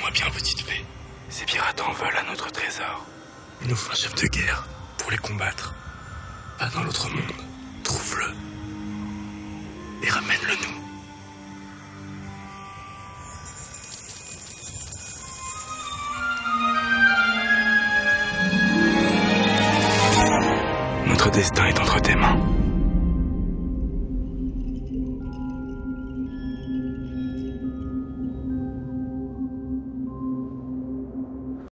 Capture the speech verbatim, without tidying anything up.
Écoute-moi bien, petite fée. Ces pirates en veulent à notre trésor. Il nous faut un chef de guerre pour les combattre. Va dans l'autre monde, trouve-le. Et ramène-le nous. Notre destin est entre tes mains.